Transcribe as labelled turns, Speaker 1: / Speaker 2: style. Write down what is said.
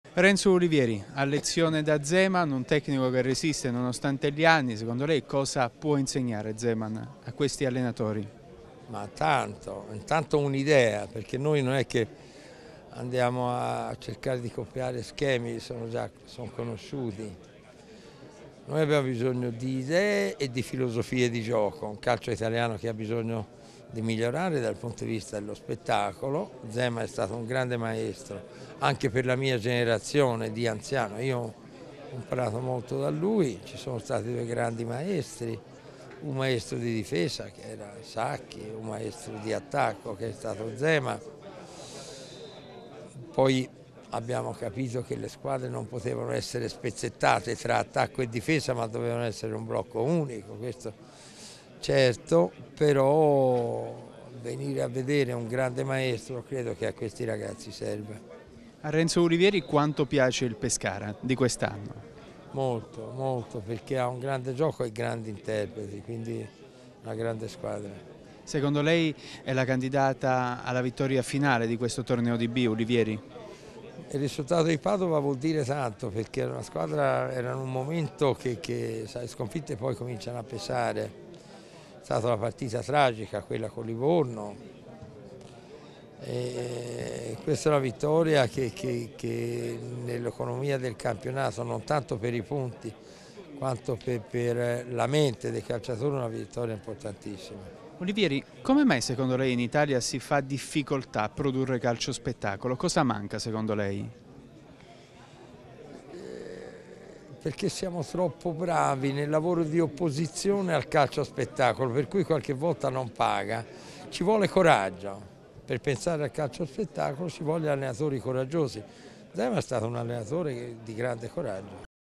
Speaker 1: Renzo Olivieri, a lezione da Zeman, un tecnico che resiste nonostante gli anni, secondo lei cosa può insegnare Zeman a questi allenatori?
Speaker 2: Ma tanto, intanto un'idea, perché noi non è che andiamo a cercare di copiare schemi, sono conosciuti. Noi abbiamo bisogno di idee e di filosofie di gioco, un calcio italiano che ha bisogno di migliorare dal punto di vista dello spettacolo. Zeman è stato un grande maestro, anche per la mia generazione di anziano. Io ho imparato molto da lui, ci sono stati due grandi maestri, un maestro di difesa che era Sacchi, un maestro di attacco che è stato Zeman. Poi abbiamo capito che le squadre non potevano essere spezzettate tra attacco e difesa, ma dovevano essere un blocco unico, questo certo, però venire a vedere un grande maestro credo che a questi ragazzi serva.
Speaker 1: A Renzo Olivieri quanto piace il Pescara di quest'anno?
Speaker 2: Molto, molto, perché ha un grande gioco e grandi interpreti, quindi una grande squadra.
Speaker 1: Secondo lei è la candidata alla vittoria finale di questo torneo di B, Olivieri?
Speaker 2: Il risultato di Padova vuol dire tanto perché era una squadra, era in un momento che sai, sconfitte poi cominciano a pesare. È stata una partita tragica quella con Livorno e questa è una vittoria che nell'economia del campionato, non tanto per i punti quanto per la mente dei calciatori, è una vittoria importantissima.
Speaker 1: Olivieri, come mai secondo lei in Italia si fa difficoltà a produrre calcio spettacolo? Cosa manca secondo lei?
Speaker 2: Perché siamo troppo bravi nel lavoro di opposizione al calcio a spettacolo, per cui qualche volta non paga. Ci vuole coraggio, per pensare al calcio a spettacolo ci vogliono allenatori coraggiosi. Zema è stato un allenatore di grande coraggio.